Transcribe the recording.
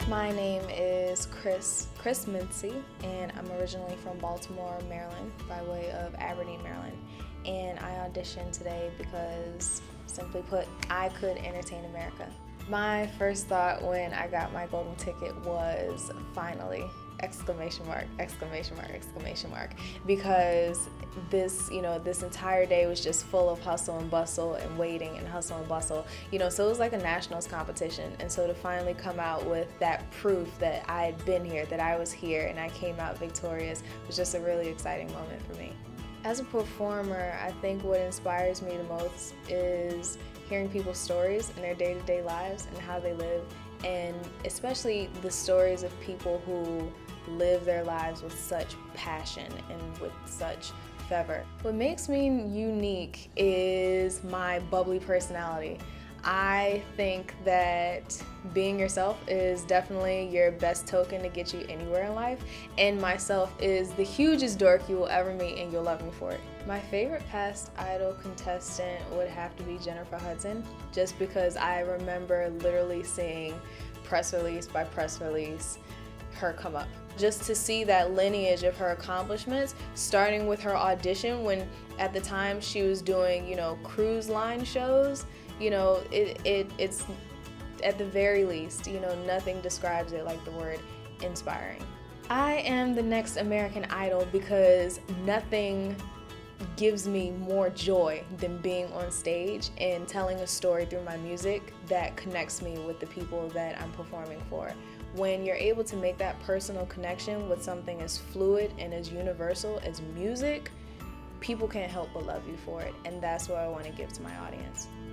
My name is Kriss Mincey, and I'm originally from Baltimore, Maryland, by way of Aberdeen, Maryland. And I auditioned today because, simply put, I could entertain America. My first thought when I got my golden ticket was, finally, exclamation mark, exclamation mark, exclamation mark, because this entire day was just full of hustle and bustle and waiting and hustle and bustle, so it was like a nationals competition. And so to finally come out with that proof that I had been here, that I was here, and I came out victorious was just a really exciting moment for me. As a performer, I think what inspires me the most is hearing people's stories in their day-to-day lives and how they live, and especially the stories of people who live their lives with such passion and with such fervor. What makes me unique is my bubbly personality. I think that being yourself is definitely your best token to get you anywhere in life, and myself is the hugest dork you will ever meet, and you'll love me for it. My favorite past Idol contestant would have to be Jennifer Hudson, just because I remember literally seeing press release by press release her come up. Just to see that lineage of her accomplishments, starting with her audition when at the time she was doing, cruise line shows, it's at the very least, nothing describes it like the word inspiring. I am the next American Idol because nothing gives me more joy than being on stage and telling a story through my music that connects me with the people that I'm performing for. When you're able to make that personal connection with something as fluid and as universal as music, people can't help but love you for it, and that's what I want to give to my audience.